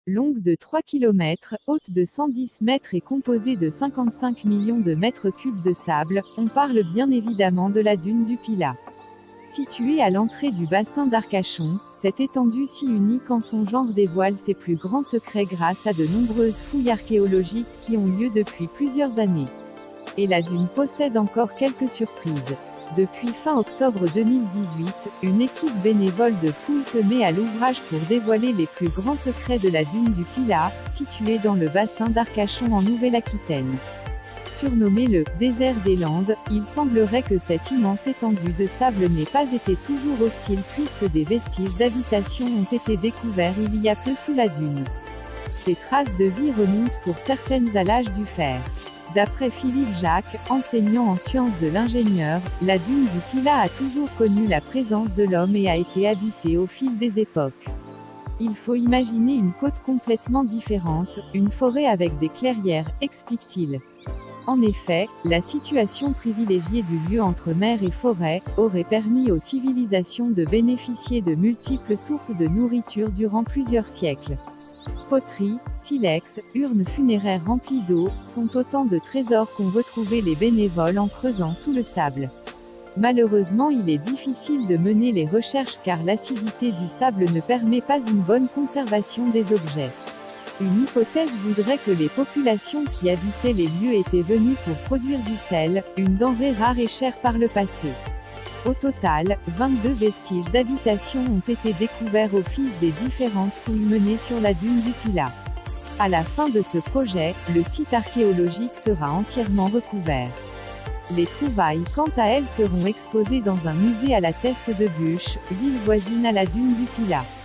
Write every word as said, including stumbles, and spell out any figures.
Longue de trois kilomètres, haute de cent dix mètres et composée de cinquante-cinq millions de mètres cubes de sable, on parle bien évidemment de la dune du Pilat. Située à l'entrée du bassin d'Arcachon, cette étendue si unique en son genre dévoile ses plus grands secrets grâce à de nombreuses fouilles archéologiques qui ont lieu depuis plusieurs années. Et la dune possède encore quelques surprises. Depuis fin octobre deux mille dix-huit, une équipe bénévole de fouilles se met à l'ouvrage pour dévoiler les plus grands secrets de la dune du Pilat, située dans le bassin d'Arcachon en Nouvelle-Aquitaine. Surnommé le « désert des Landes », il semblerait que cette immense étendue de sable n'ait pas été toujours hostile puisque des vestiges d'habitation ont été découverts il y a peu sous la dune. Ces traces de vie remontent pour certaines à l'âge du fer. D'après Philippe Jacques, enseignant en sciences de l'ingénieur, la dune du Pilat a toujours connu la présence de l'homme et a été habitée au fil des époques. Il faut imaginer une côte complètement différente, une forêt avec des clairières, explique-t-il. En effet, la situation privilégiée du lieu entre mer et forêt, aurait permis aux civilisations de bénéficier de multiples sources de nourriture durant plusieurs siècles. Poteries, silex, urnes funéraires remplies d'eau, sont autant de trésors qu'ont retrouvés les bénévoles en creusant sous le sable. Malheureusement, il est difficile de mener les recherches car l'acidité du sable ne permet pas une bonne conservation des objets. Une hypothèse voudrait que les populations qui habitaient les lieux étaient venues pour produire du sel, une denrée rare et chère par le passé. Au total, vingt-deux vestiges d'habitation ont été découverts au fil des différentes fouilles menées sur la dune du Pilat. À la fin de ce projet, le site archéologique sera entièrement recouvert. Les trouvailles quant à elles seront exposées dans un musée à la Teste de Buch, ville voisine à la dune du Pilat.